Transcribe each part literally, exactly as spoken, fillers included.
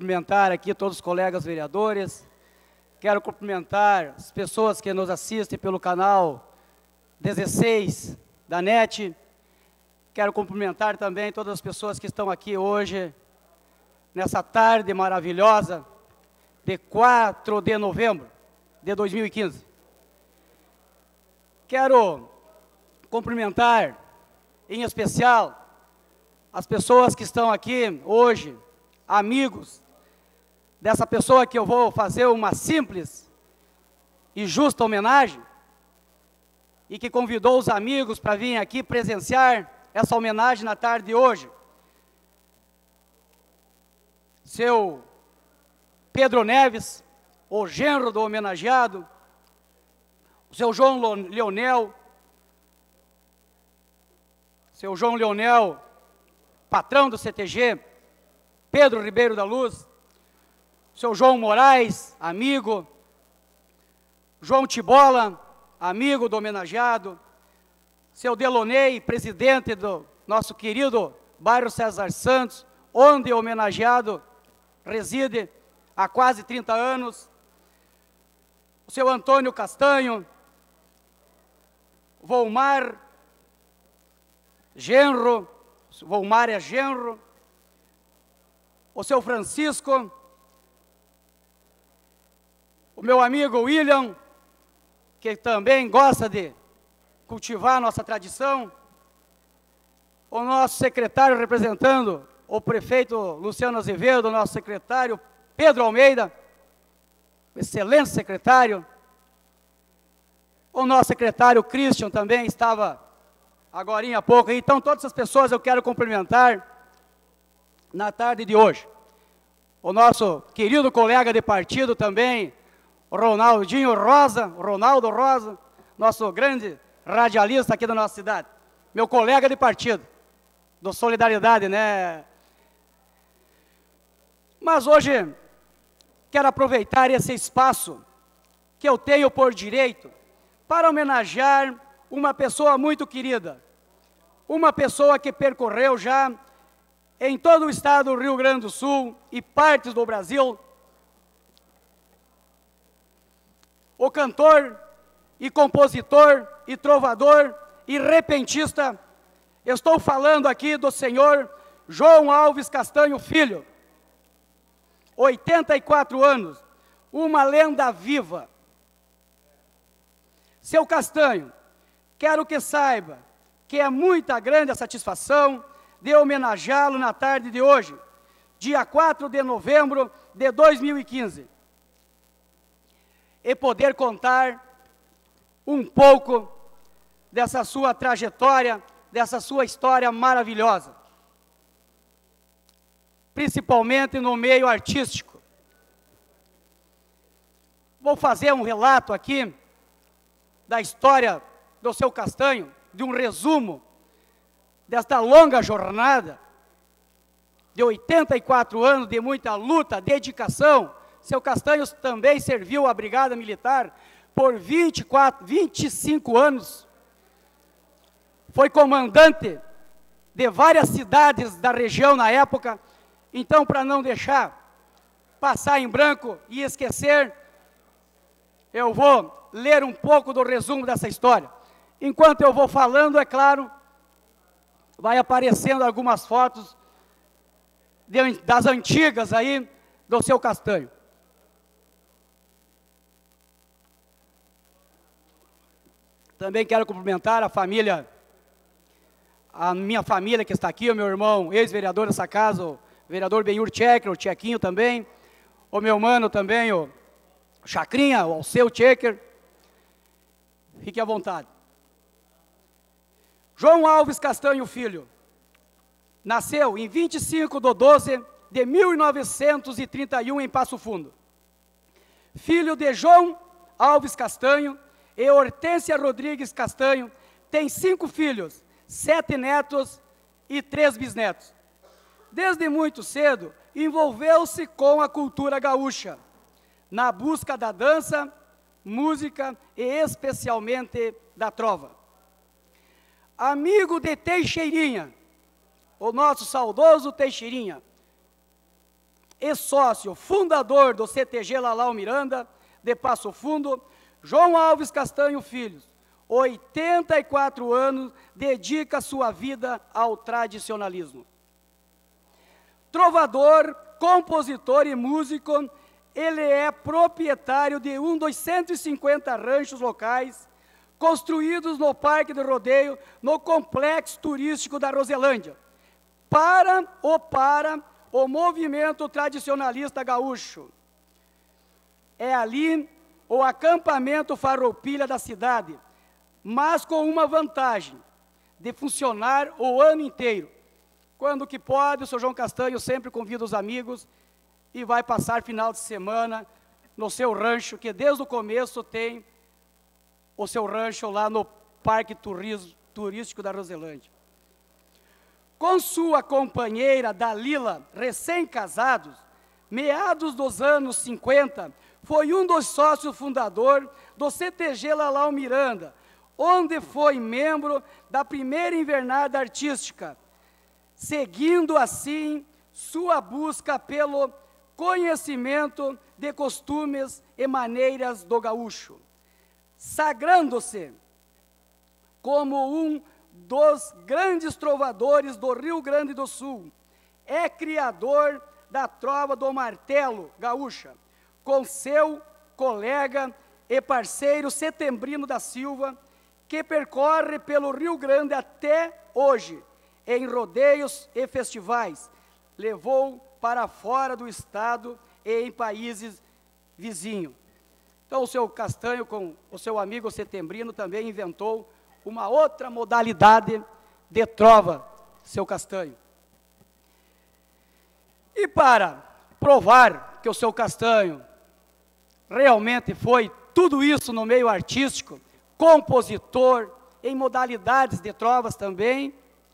cumprimentar aqui todos os colegas vereadores, quero cumprimentar as pessoas que nos assistem pelo canal dezesseis da NET, quero cumprimentar também todas as pessoas que estão aqui hoje, nessa tarde maravilhosa, de quatro de novembro de dois mil e quinze. Quero cumprimentar, em especial, as pessoas que estão aqui hoje, amigos dessa pessoa que eu vou fazer uma simples e justa homenagem, e que convidou os amigos para vir aqui presenciar essa homenagem na tarde de hoje. Seu Pedro Neves, o genro do homenageado, o seu João Leonel, seu João Leonel, patrão do C T G, Pedro Ribeiro da Luz, seu João Moraes, amigo, João Tibola, amigo do homenageado, seu Delonei, presidente do nosso querido bairro César Santos, onde o homenageado reside há quase trinta anos, o seu Antônio Castanho, Volmar, genro, Volmar é genro, o seu Francisco, o meu amigo William, que também gosta de cultivar a nossa tradição, o nosso secretário representando o prefeito Luciano Azevedo, o nosso secretário Pedro Almeida, excelente secretário, o nosso secretário Christian também estava agorinha há pouco, então todas essas pessoas eu quero cumprimentar na tarde de hoje. O nosso querido colega de partido também, Ronaldinho Rosa, Ronaldo Rosa, nosso grande radialista aqui da nossa cidade, meu colega de partido, do Solidariedade, né? Mas hoje, quero aproveitar esse espaço que eu tenho por direito para homenagear uma pessoa muito querida, uma pessoa que percorreu já em todo o estado do Rio Grande do Sul e partes do Brasil, o cantor e compositor e trovador e repentista, estou falando aqui do senhor João Alves Castanho Filho, oitenta e quatro anos, uma lenda viva. Seu Castanho, quero que saiba que é muita grande a satisfação de homenageá-lo na tarde de hoje, dia quatro de novembro de dois mil e quinze, e poder contar um pouco dessa sua trajetória, dessa sua história maravilhosa, principalmente no meio artístico. Vou fazer um relato aqui da história do seu Castanho, de um resumo desta longa jornada de oitenta e quatro anos de muita luta, dedicação. Seu Castanho também serviu à Brigada Militar por vinte e quatro, vinte e cinco anos. Foi comandante de várias cidades da região na época. Então, para não deixar passar em branco e esquecer, eu vou ler um pouco do resumo dessa história. Enquanto eu vou falando, é claro, vai aparecendo algumas fotos de, das antigas aí do seu Castanho. Também quero cumprimentar a família, a minha família que está aqui, o meu irmão, ex-vereador dessa casa, o vereador Benhur Checker, o Chequinho também, o meu mano também, o Chacrinha, o Alceu Checker. Fique à vontade. João Alves Castanho Filho nasceu em vinte e cinco de doze de mil novecentos e trinta e um em Passo Fundo. Filho de João Alves Castanho e Hortência Rodrigues Castanho, tem cinco filhos, sete netos e três bisnetos. Desde muito cedo, envolveu-se com a cultura gaúcha, na busca da dança, música e especialmente da trova. Amigo de Teixeirinha, o nosso saudoso Teixeirinha, e sócio fundador do C T G Lalau Miranda, de Passo Fundo, João Alves Castanho Filho, oitenta e quatro anos, dedica sua vida ao tradicionalismo. Trovador, compositor e músico, ele é proprietário de um dos cento e cinquenta ranchos locais construídos no Parque do Rodeio, no Complexo Turístico da Roselândia, para ou para o movimento tradicionalista gaúcho. É ali o acampamento farroupilha da cidade, mas com uma vantagem, de funcionar o ano inteiro. Quando que pode, o senhor João Castanho sempre convida os amigos e vai passar final de semana no seu rancho, que desde o começo tem o seu rancho lá no Parque Turístico da Roselândia. Com sua companheira Dalila, recém-casados, meados dos anos cinquenta, foi um dos sócios fundadores do C T G Lalau Miranda, onde foi membro da primeira invernada artística, seguindo assim sua busca pelo conhecimento de costumes e maneiras do gaúcho, sagrando-se como um dos grandes trovadores do Rio Grande do Sul. É criador da trova do martelo gaúcha, com seu colega e parceiro Setembrino da Silva, que percorre pelo Rio Grande até hoje, em rodeios e festivais. Levou para fora do estado e em países vizinhos. Então, o seu Castanho, com o seu amigo Setembrino, também inventou uma outra modalidade de trova, seu Castanho. E para provar que o seu Castanho realmente foi tudo isso no meio artístico, compositor, em modalidades de trovas também,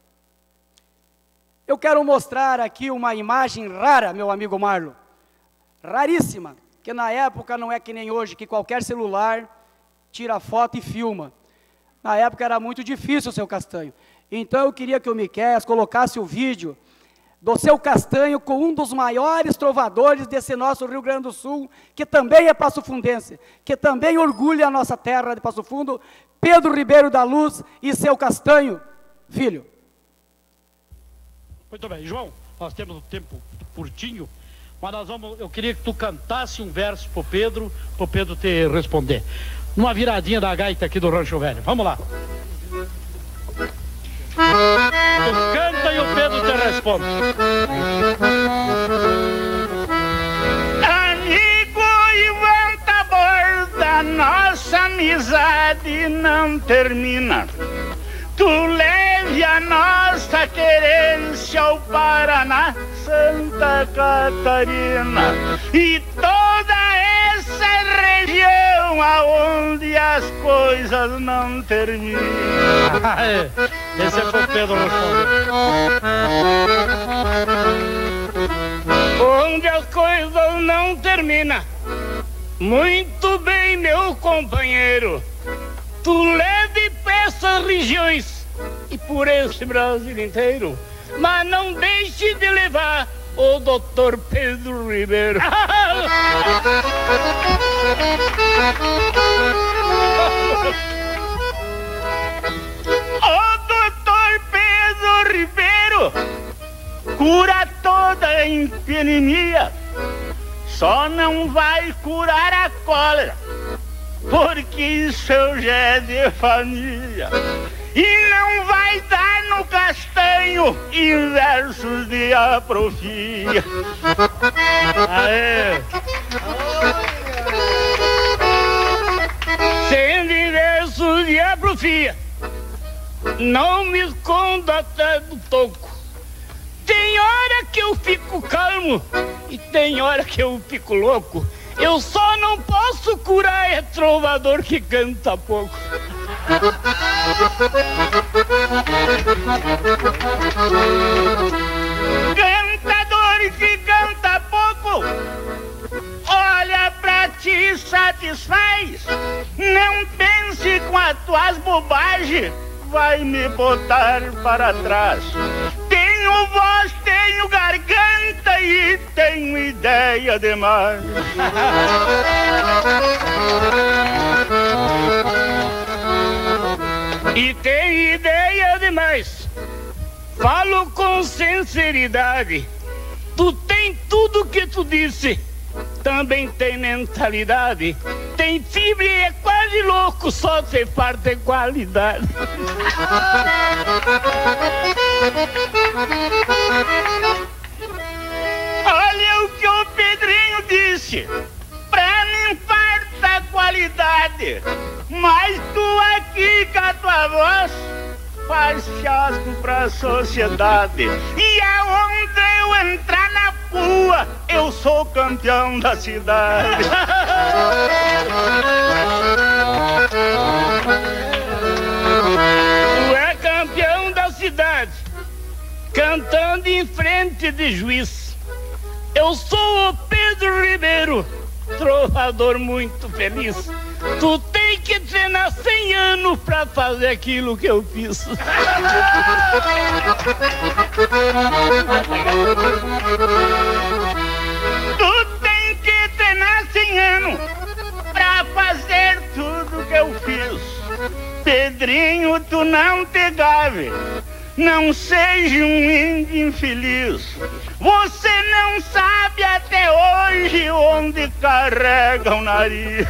eu quero mostrar aqui uma imagem rara, meu amigo Marlo, raríssima, que na época não é que nem hoje, que qualquer celular tira foto e filma. Na época era muito difícil, seu Castanho. Então eu queria que o Miquéias colocasse o vídeo do seu Castanho com um dos maiores trovadores desse nosso Rio Grande do Sul, que também é passofundense, que também orgulha a nossa terra de Passo Fundo, Pedro Ribeiro da Luz e seu Castanho Filho. Muito bem, João, nós temos um tempo curtinho, mas nós vamos, eu queria que tu cantasse um verso pro Pedro, pro Pedro te responder. Uma viradinha da gaita aqui do Rancho Velho. Vamos lá. Tu canta e o Pedro te responde. Amigo Ivan Taborda, nossa amizade não termina. Tu leve a nossa querência ao Paraná, Santa Catarina e toda essa região aonde as coisas não terminam. Ah, é. Esse é pro Pedro responder. Onde as coisas não terminam. Muito bem, meu companheiro. Tu leve pra essas regiões e por esse Brasil inteiro, mas não deixe de levar o doutor Pedro Ribeiro. O doutor Pedro Ribeiro cura toda a epidemia, só não vai curar a cólera, porque isso já é de família. E não vai dar no Castanho em versos de aprofia. Aê! Sendo em versos de aprofia, não me escondo atrás do toco. Tem hora que eu fico calmo e tem hora que eu fico louco. Eu só não posso curar é trovador que canta pouco. Cantador que canta pouco, olha pra ti satisfaz. Não pense com as tuas bobagens, vai me botar para trás. Tem tenho voz, tenho garganta e tenho ideia demais. E tenho ideia demais. Falo com sinceridade. Tu tem tudo que tu disse. Também tem mentalidade. Tem fibra e é quase louco. Só se falta qualidade. Olha o que o Pedrinho disse. Pra mim falta qualidade. Mas tu aqui com a tua voz faz chasco pra sociedade. E aonde eu entrar na rua, eu sou campeão da cidade. Tu é campeão da cidade, cantando em frente de juiz. Eu sou o Pedro Ribeiro, trovador muito feliz. Tu tem que treinar cem anos pra fazer aquilo que eu fiz. Tu tem que treinar cem anos pra fazer tudo que eu fiz. Pedrinho, tu não te gave, não seja um índio infeliz. Você não sabe até hoje onde carrega o nariz.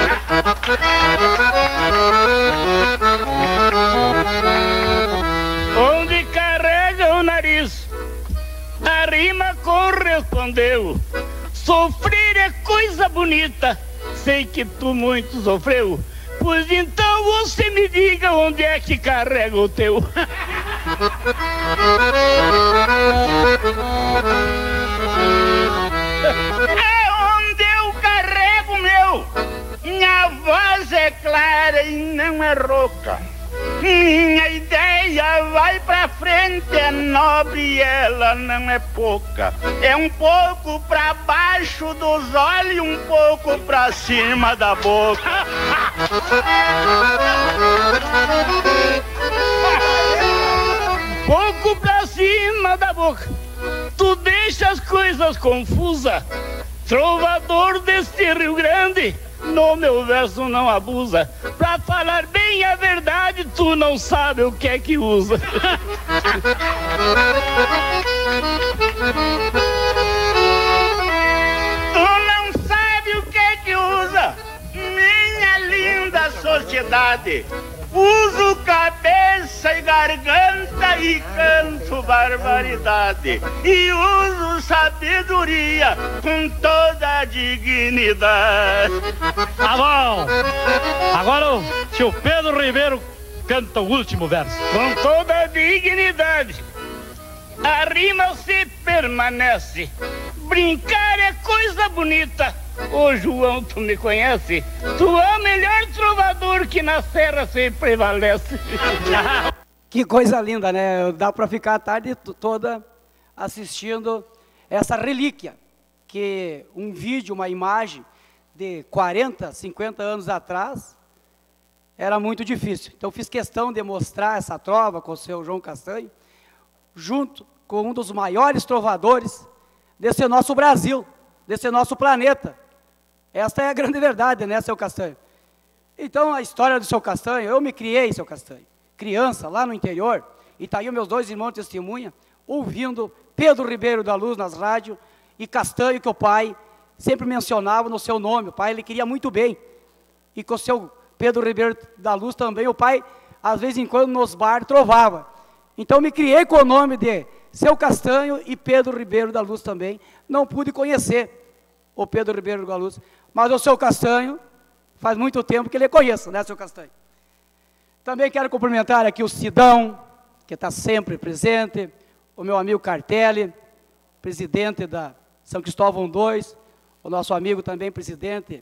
Onde carrega o nariz, a rima correspondeu. Sofrer é coisa bonita, sei que tu muito sofreu. Pois então você me diga onde é que carrega o teu. É onde eu carrego o meu. Minha voz é clara e não é rouca. Minha ideia vai pra frente, é nobre e ela não é pouca. É um pouco pra baixo dos olhos e um pouco pra cima da boca. Pouco pra cima da boca. Tu deixa as coisas confusas. Trovador deste Rio Grande, no meu verso não abusa. Pra falar bem a verdade, tu não sabe o que é que usa. Tu não sabe o que é que usa, minha linda sociedade. Uso cabeça e garganta e canto barbaridade. E uso sabedoria com toda a dignidade. Tá bom. Agora o tio Pedro Ribeiro canta o último verso. Com toda a dignidade, a rima se permanece. Brincar é coisa bonita. Ô João, tu me conhece? Tu é o melhor trovador que na serra se prevalece. Que coisa linda, né? Dá para ficar a tarde toda assistindo essa relíquia, que um vídeo, uma imagem de quarenta, cinquenta anos atrás era muito difícil. Então fiz questão de mostrar essa trova com o seu João Castanho, junto com um dos maiores trovadores desse nosso Brasil, desse nosso planeta. Esta é a grande verdade, né, seu Castanho? Então, a história do seu Castanho, eu me criei, seu Castanho, criança, lá no interior, e tá aí meus dois irmãos testemunha, ouvindo Pedro Ribeiro da Luz nas rádios, e Castanho, que o pai sempre mencionava no seu nome. O pai, ele queria muito bem. E com o seu Pedro Ribeiro da Luz também, o pai, às vezes em quando, nos bar, trovava. Então, me criei com o nome de seu Castanho e Pedro Ribeiro da Luz também. Não pude conhecer o Pedro Ribeiro da Luz, mas o seu Castanho, faz muito tempo que ele conheço, né, seu Castanho? Também quero cumprimentar aqui o Sidão, que está sempre presente, o meu amigo Cartelli, presidente da São Cristóvão dois, o nosso amigo também, presidente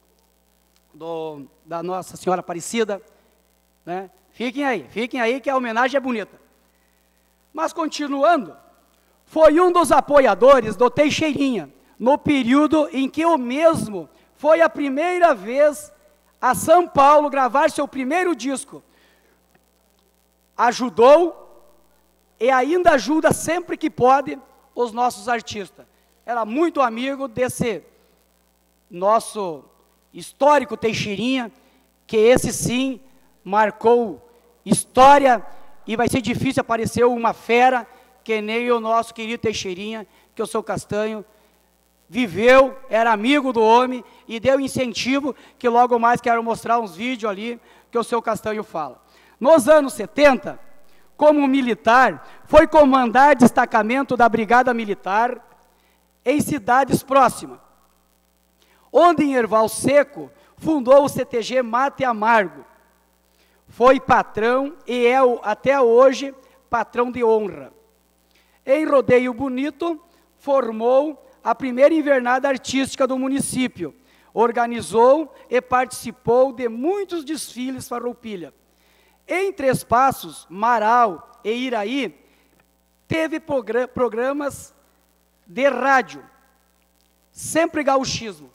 do, da Nossa Senhora Aparecida, né? Fiquem aí, fiquem aí que a homenagem é bonita. Mas continuando, foi um dos apoiadores do Teixeirinha, no período em que o mesmo foi a primeira vez a São Paulo gravar seu primeiro disco. Ajudou e ainda ajuda sempre que pode os nossos artistas. Era muito amigo desse nosso histórico Teixeirinha, que esse sim marcou história, e vai ser difícil aparecer uma fera que nem o nosso querido Teixeirinha, que o seu Castanho viveu, era amigo do homem e deu incentivo, que logo mais quero mostrar uns vídeos ali que o seu Castanho fala. Nos anos setenta, como militar, foi comandar destacamento da Brigada Militar em cidades próximas, onde em Erval Seco fundou o C T G Mate Amargo. Foi patrão e é até hoje patrão de honra. Em Rodeio Bonito, formou a primeira invernada artística do município. Organizou e participou de muitos desfiles farroupilha. Em Três Passos, Marau e Iraí, teve programas de rádio, sempre gauchismo.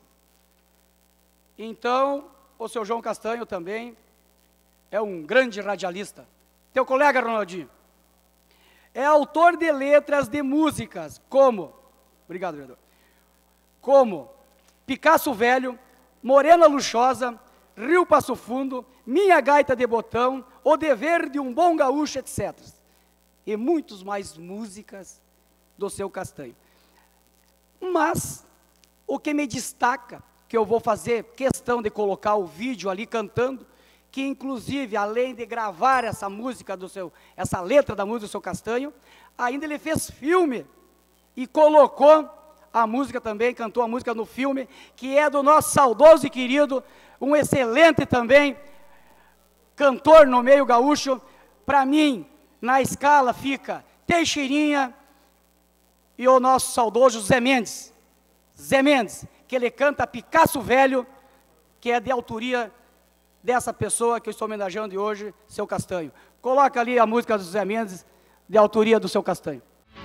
Então, o seu João Castanho também é um grande radialista. Teu colega, Ronaldinho, é autor de letras de músicas como, obrigado, vereador, como Picasso Velho, Morena Luxosa, Rio Passo Fundo, Minha Gaita de Botão, O Dever de um Bom Gaúcho, etcétera. E muitos mais músicas do seu Castanho. Mas, o que me destaca, que eu vou fazer questão de colocar o vídeo ali cantando, que inclusive, além de gravar essa música do seu, essa letra da música do seu Castanho, ainda ele fez filme e colocou a música também, cantou a música no filme, que é do nosso saudoso e querido, um excelente também cantor no meio gaúcho. Para mim, na escala fica Teixeirinha e o nosso saudoso Zé Mendes. Zé Mendes, que ele canta Picasso Velho, que é de autoria dessa pessoa que eu estou homenageando de hoje, seu Castanho. Coloca ali a música do Zé Mendes, de autoria do seu Castanho.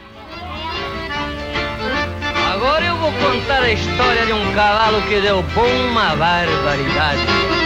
Agora eu vou contar a história de um cavalo que deu bom uma barbaridade.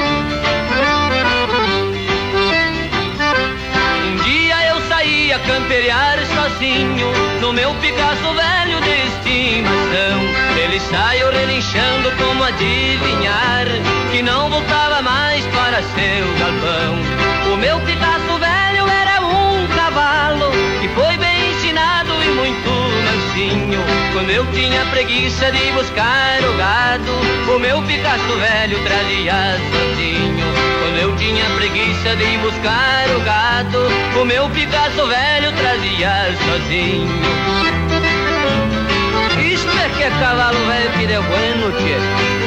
Um dia eu saí a campear sozinho no meu Picasso velho de estimação. Ele saiu relinchando como adivinhar que não voltava mais para seu galpão. O meu Picasso velho era um cavalo que foi bem ensinado e muito mansinho. Quando eu tinha preguiça de buscar o gado, o meu Picasso velho trazia sozinho. Quando eu tinha preguiça de buscar o gado, o meu Picasso velho trazia sozinho. Isto é que é cavalo velho que deu bueno, tchê.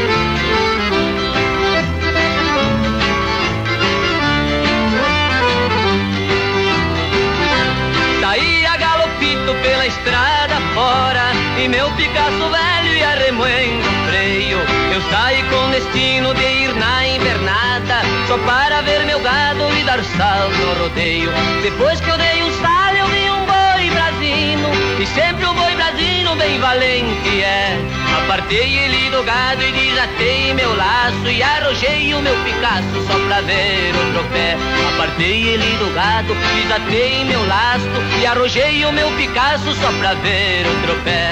Saí a galopito pela estrada fora e meu Picasso velho ia remoendo o freio. Eu saí com destino de ir na invernada só para ver meu gado e dar salto no rodeio. Depois que eu dei um salto eu vi um boi brasino, e sempre o boi brasino bem valente é. Apartei ele do gado e desatei meu laço e arrojei o meu Picasso só pra ver o tropé. Apartei ele do gado, desatei meu laço e arrojei o meu Picasso só pra ver o tropé.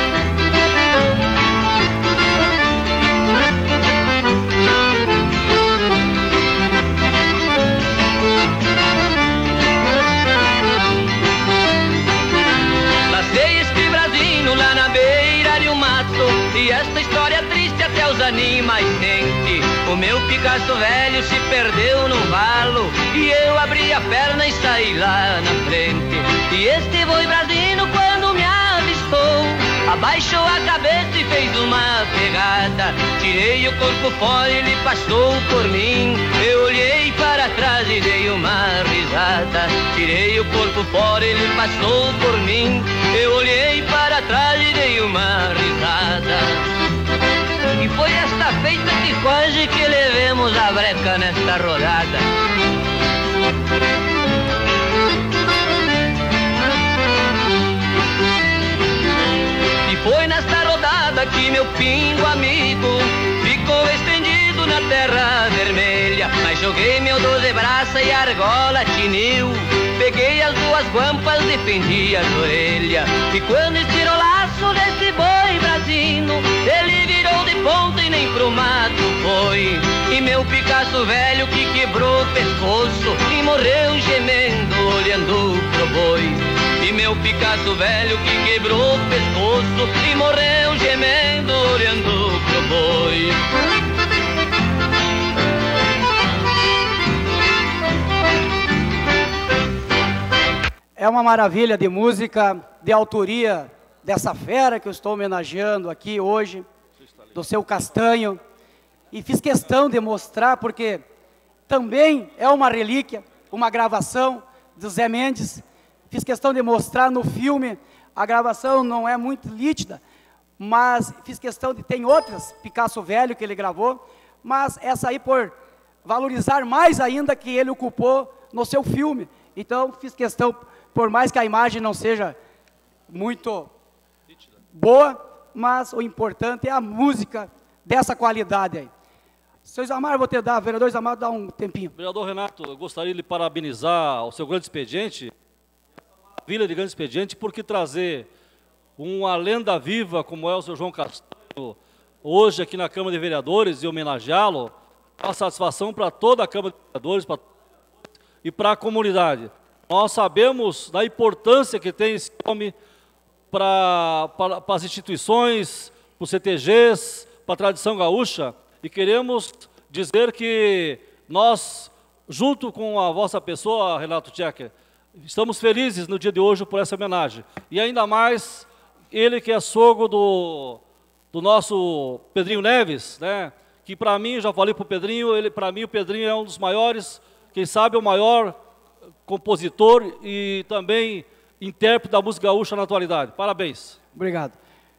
Lá na beira de um mato, e esta história triste até os animais sente. O meu Picasso velho se perdeu no valo e eu abri a perna e saí lá na frente. E este boi brasino quando me avistou abaixou a cabeça e fez uma pegada. Tirei o corpo fora e ele passou por mim. Eu olhei para trás e dei uma risada. Tirei o corpo fora e ele passou por mim. Eu olhei para trás e dei uma risada. E foi esta feita que quase que levemos a breca nesta rodada. E foi nesta rodada que meu pingo amigo ficou estendido na terra vermelha. Mas joguei meu doze braça e a argola tiniu. peguei as duas guampas e fendi as orelhas. E quando estirou o laço desse boi brasino, ele virou de ponta e nem pro mato foi. E meu Picasso velho que quebrou o pescoço e morreu gemendo olhando pro boi. E meu Picasso velho que quebrou o pescoço e morreu gemendo olhando pro boi. É uma maravilha de música, de autoria dessa fera que eu estou homenageando aqui hoje, do Seu Castanho. E fiz questão de mostrar, porque também é uma relíquia, uma gravação do Zé Mendes. Fiz questão de mostrar no filme, a gravação não é muito nítida, mas fiz questão de... Tem outras, Picasso velho, que ele gravou, mas essa aí por valorizar mais ainda que ele ocupou no seu filme. Então, fiz questão... Por mais que a imagem não seja muito boa, mas o importante é a música dessa qualidade aí. Seu Isamar, vou te dar, vereador Isamar, dá um tempinho. Vereador Renato, eu gostaria de lhe parabenizar o seu grande expediente, maravilha de grande expediente, porque trazer uma lenda viva como é o seu João Castanho, hoje aqui na Câmara de Vereadores, e homenageá-lo, é uma satisfação para toda a Câmara de Vereadores pra, e para a comunidade. Nós sabemos da importância que tem esse nome para as instituições, para os C T Gs, para a tradição gaúcha, e queremos dizer que nós, junto com a vossa pessoa, Renato Tchecker, estamos felizes no dia de hoje por essa homenagem. E ainda mais, ele que é sogro do, do nosso Pedrinho Neves, né? Que para mim, já falei para o Pedrinho, ele, para mim o Pedrinho é um dos maiores, quem sabe o maior compositor e também intérprete da música gaúcha na atualidade. Parabéns. Obrigado.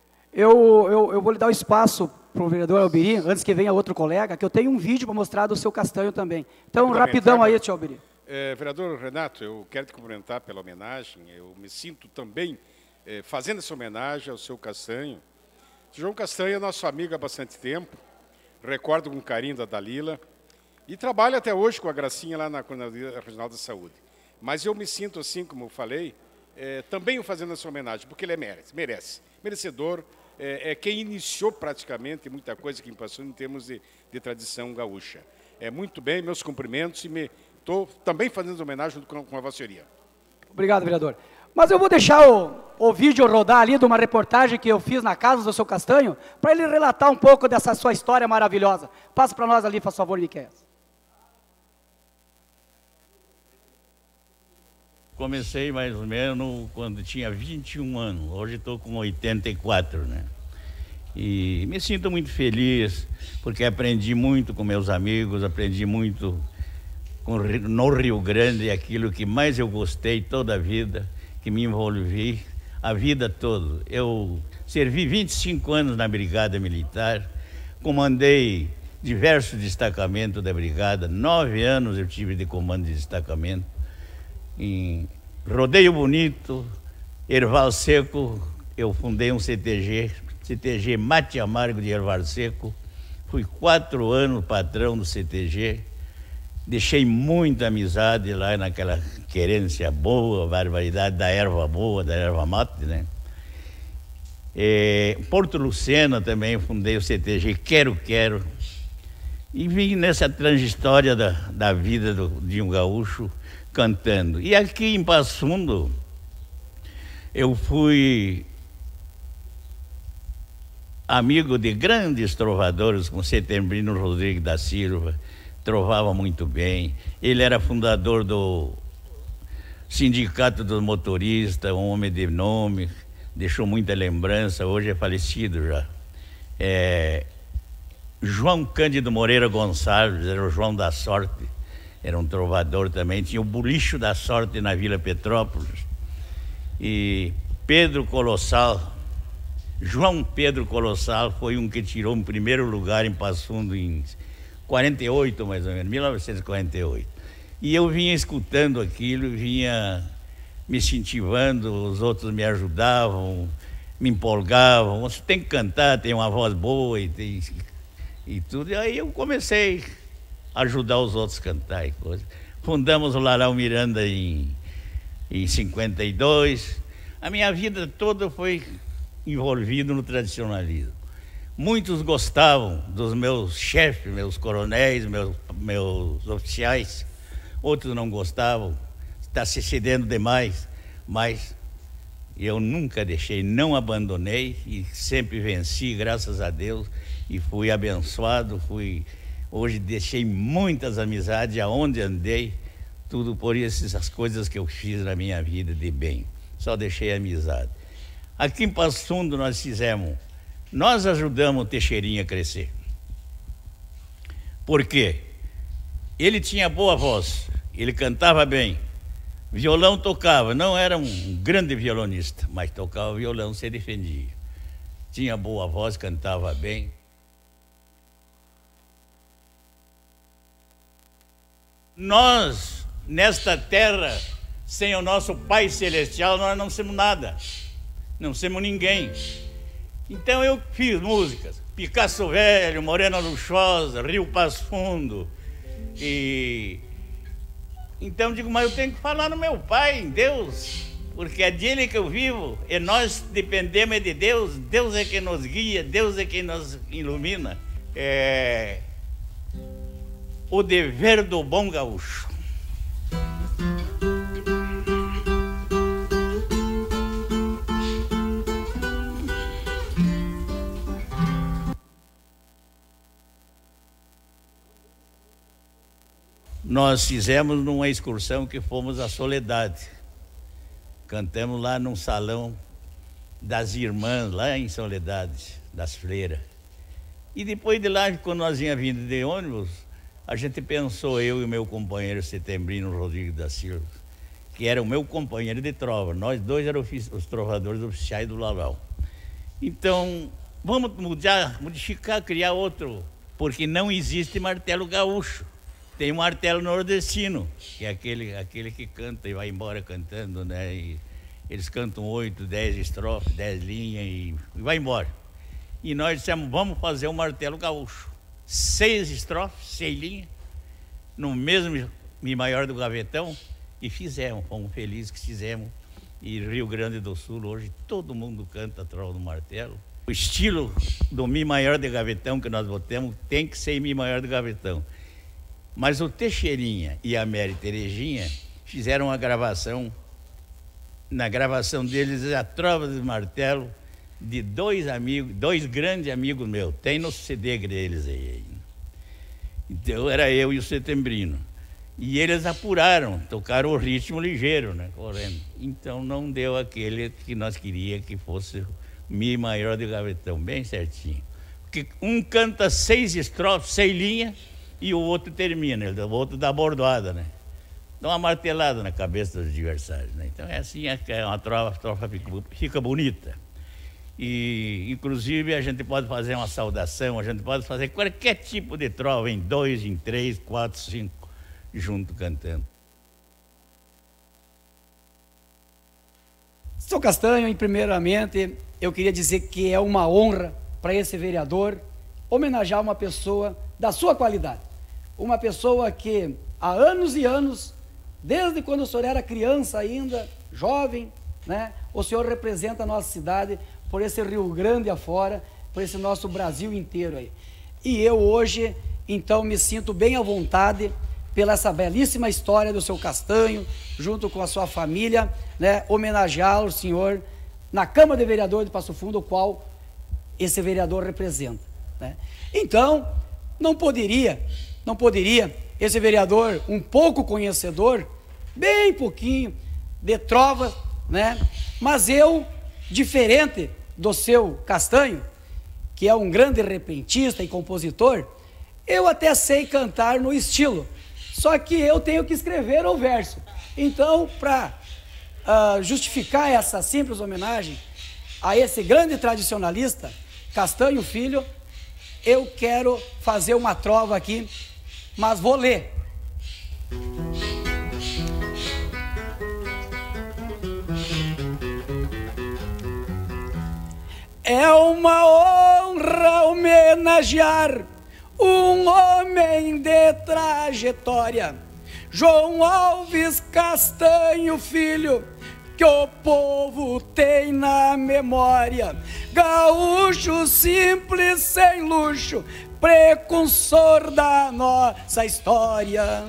Eu, eu, eu vou lhe dar o espaço para o vereador Alberi, antes que venha outro colega, que eu tenho um vídeo para mostrar do Seu Castanho também. Então, rapidão aí, tio Alberi. É, vereador Renato, eu quero te cumprimentar pela homenagem. Eu me sinto também é, fazendo essa homenagem ao Seu Castanho. O João Castanho é nosso amigo há bastante tempo, recordo com carinho da Dalila, e trabalha até hoje com a Gracinha lá na Coordenadoria Regional da Saúde. Mas eu me sinto assim, como eu falei, é, também fazendo essa homenagem, porque ele é merece, merece. Merecedor, é, é quem iniciou praticamente muita coisa que passou em termos de, de tradição gaúcha. É muito bem, meus cumprimentos, e estou também fazendo homenagem junto com, com a voceria. Obrigado, vereador. Mas eu vou deixar o, o vídeo rodar ali de uma reportagem que eu fiz na casa do Seu Castanho, para ele relatar um pouco dessa sua história maravilhosa. Passa para nós ali, por favor, Miquel. Comecei mais ou menos quando tinha vinte e um anos, hoje estou com oitenta e quatro, né? E me sinto muito feliz, porque aprendi muito com meus amigos, aprendi muito com, no Rio Grande, aquilo que mais eu gostei toda a vida, que me envolvi a vida toda. Eu servi vinte e cinco anos na Brigada Militar, comandei diversos destacamentos da Brigada, nove anos eu tive de comando de destacamento, em Rodeio Bonito, Erval Seco, eu fundei um C T G, C T G Mate Amargo de Erval Seco, fui quatro anos patrão do C T G, deixei muita amizade lá naquela querência boa, barbaridade da erva boa, da erva mate, né? É, Porto Lucena também fundei o C T G Quero Quero, e vim nessa trajetória da, da vida do, de um gaúcho, cantando. E aqui em Passo Fundo, eu fui amigo de grandes trovadores, como Setembrino Rodrigues da Silva, trovava muito bem. Ele era fundador do Sindicato dos Motoristas, um homem de nome, deixou muita lembrança, hoje é falecido já. É, João Cândido Moreira Gonçalves, era o João da Sorte, era um trovador também, tinha o Bolicho da Sorte na Vila Petrópolis. E Pedro Colossal, João Pedro Colossal, foi um que tirou o primeiro lugar em Passo Fundo em quarenta e oito, mais ou menos, mil novecentos e quarenta e oito. E eu vinha escutando aquilo, vinha me incentivando, os outros me ajudavam, me empolgavam. Você tem que cantar, tem uma voz boa e, tem, e tudo. E aí eu comecei a ajudar os outros a cantar e coisa. Fundamos o Laral Miranda em em cinquenta e dois. A minha vida toda foi envolvida no tradicionalismo. Muitos gostavam dos meus chefes, meus coronéis, meus, meus oficiais. Outros não gostavam, está se cedendo demais, mas eu nunca deixei, não abandonei e sempre venci, graças a Deus, e fui abençoado, fui... Hoje deixei muitas amizades aonde andei, tudo por essas coisas que eu fiz na minha vida de bem. Só deixei amizade. Aqui em Passo Fundo nós fizemos, nós ajudamos o Teixeirinha a crescer. Por quê? Ele tinha boa voz, ele cantava bem, violão tocava, não era um grande violonista, mas tocava violão, se defendia. Tinha boa voz, cantava bem. Nós, nesta terra, sem o nosso Pai Celestial, nós não somos nada, não somos ninguém. Então eu fiz músicas, Picasso Velho, Morena Luxosa, Rio Passo Fundo. E então digo, mas eu tenho que falar no meu Pai, em Deus, porque é dele que eu vivo, e nós dependemos de Deus, Deus é quem nos guia, Deus é quem nos ilumina. É o dever do bom gaúcho. Nós fizemos numa excursão que fomos à Soledade. Cantamos lá num salão das irmãs, lá em Soledade, das freiras. E depois de lá, quando nós vinha vindo de ônibus, a gente pensou, eu e o meu companheiro Setembrino Rodrigues da Silva, que era o meu companheiro de trova. Nós dois éramos os trovadores oficiais do Lalau. Então, vamos mudar, modificar, criar outro, porque não existe martelo gaúcho. Tem um martelo nordestino, que é aquele, aquele que canta e vai embora cantando, né? E eles cantam oito, dez estrofes, dez linhas e, e vai embora. E nós dissemos, vamos fazer um martelo gaúcho. Seis estrofes, seis linhas, no mesmo Mi maior do gavetão, e fizemos, fomos felizes que fizemos. E Rio Grande do Sul, hoje, todo mundo canta a trova do martelo. O estilo do Mi maior de gavetão que nós botamos tem que ser Mi maior do gavetão. Mas o Teixeirinha e a Mary Terejinha fizeram uma gravação, na gravação deles, a trova do martelo, de dois amigos, dois grandes amigos meus, tem no C D deles aí. Então era eu e o Setembrino. E eles apuraram, tocaram o ritmo ligeiro, né, correndo. Então não deu aquele que nós queríamos que fosse o Mi maior de gavetão, bem certinho. Porque um canta seis estrofes, seis linhas, e o outro termina, o outro dá bordoada, né? Dá uma martelada na cabeça dos adversários, né? Então é assim, é uma trova, a trova fica, fica bonita. E, inclusive, a gente pode fazer uma saudação, a gente pode fazer qualquer tipo de trova, em dois, em três, quatro, cinco, junto cantando. Seu Castanho, primeiramente, eu queria dizer que é uma honra para esse vereador homenagear uma pessoa da sua qualidade. Uma pessoa que há anos e anos, desde quando o senhor era criança ainda, jovem, né, o senhor representa a nossa cidade por esse Rio Grande afora, por esse nosso Brasil inteiro aí. E eu hoje, então, me sinto bem à vontade pela essa belíssima história do seu Castanho, junto com a sua família, né, homenageá-lo, senhor, na Câmara de Vereadores de Passo Fundo, o qual esse vereador representa, né? Então, não poderia, não poderia esse vereador, um pouco conhecedor, bem pouquinho de trova, né? Mas eu, diferente do seu Castanho, que é um grande repentista e compositor, eu até sei cantar no estilo, só que eu tenho que escrever o verso. Então, para uh, justificar essa simples homenagem a esse grande tradicionalista, Castanho Filho, eu quero fazer uma trova aqui, mas vou ler. É uma honra homenagear um homem de trajetória, João Alves Castanho Filho, que o povo tem na memória, gaúcho simples sem luxo, precursor da nossa história.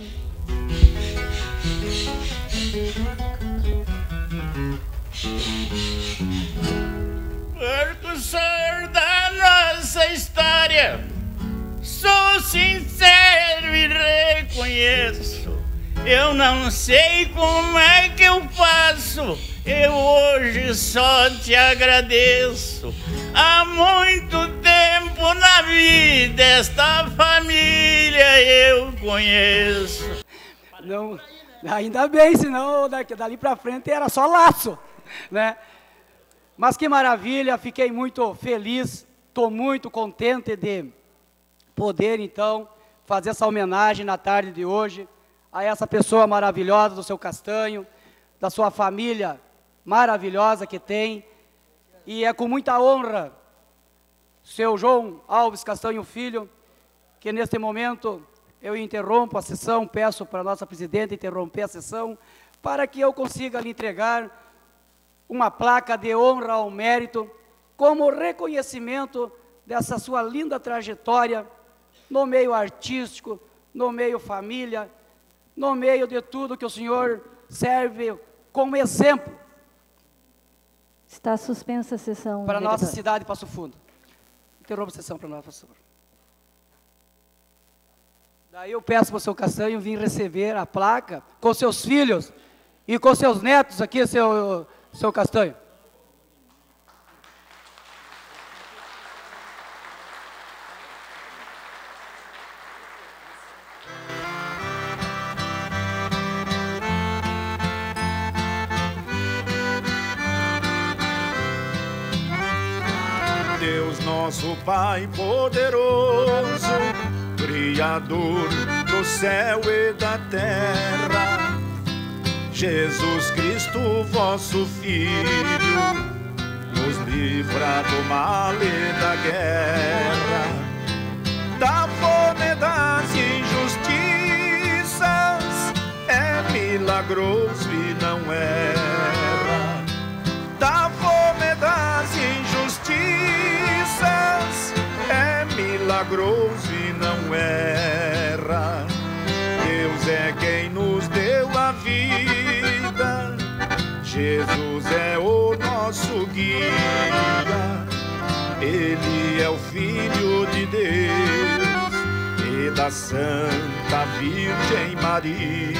Precursor da nossa história, sou sincero e reconheço. Eu não sei como é que eu faço, eu hoje só te agradeço. Há muito tempo na vida esta família eu conheço. Não, ainda bem, senão daqui, dali para frente era só laço, né? Mas que maravilha, fiquei muito feliz, estou muito contente de poder então fazer essa homenagem na tarde de hoje a essa pessoa maravilhosa do seu Castanho, da sua família maravilhosa que tem, e é com muita honra, seu João Alves Castanho Filho, que neste momento eu interrompo a sessão, peço para a nossa presidente interromper a sessão, para que eu consiga lhe entregar uma placa de honra ao mérito, como reconhecimento dessa sua linda trajetória no meio artístico, no meio família, no meio de tudo que o senhor serve como exemplo. Está suspensa a sessão. Para a nossa vereador. cidade de Passo Fundo. Interrompa a sessão para nós, por favor. Daí eu peço para o seu Castanho vir receber a placa com seus filhos e com seus netos aqui, seu, seu Castanho. Deus nosso Pai poderoso, Criador do céu e da terra, Jesus Cristo, vosso Filho, nos livra do mal e da guerra, da fome e das injustiças, é milagroso e não erra. Da fome e das injustiças, é milagroso e não erra. Deus é quem nos deu a vida, Jesus é o nosso guia, Ele é o Filho de Deus e da Santa Virgem Maria.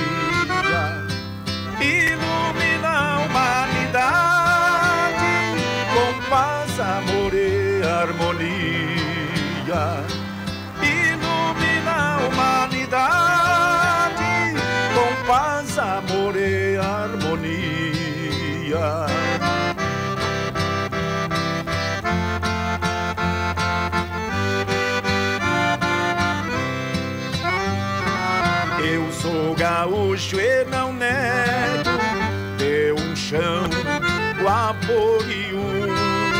Ilumina a humanidade com paz, amor e harmonia. Ilumina a humanidade com paz, amor e harmonia. Eu sou gaúcho e não nego, de um chão, guapo e ouro,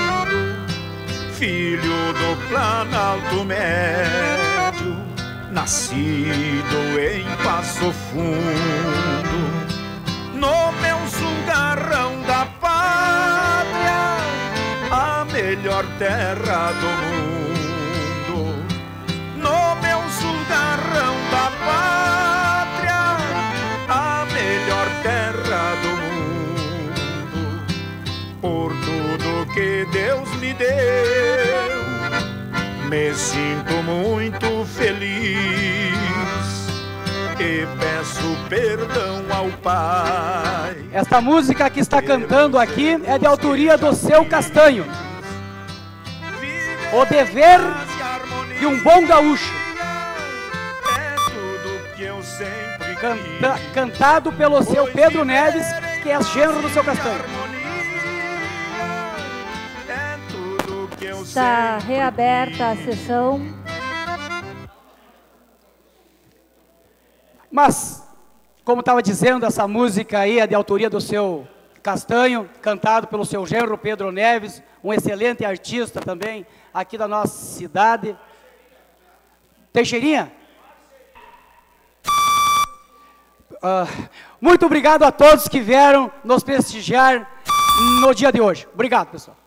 filho do Planalto Médio, nascido em Passo Fundo, no meu sulgarrão da pátria, a melhor terra do mundo. No meu sulgarrão da pátria, a melhor terra do mundo. Por tudo que Deus me deu, me sinto muito feliz e peço perdão ao Pai. Esta música que está cantando aqui é de autoria do seu Castanho. O dever de um bom gaúcho. Canta, cantado pelo seu Pedro Neves, que é genro do seu Castanho. Está reaberta a sessão. Mas, como estava dizendo, essa música aí é de autoria do seu Castanho, cantado pelo seu genro Pedro Neves, um excelente artista também aqui da nossa cidade. Teixeirinha? Uh, muito obrigado a todos que vieram nos prestigiar no dia de hoje. Obrigado, pessoal.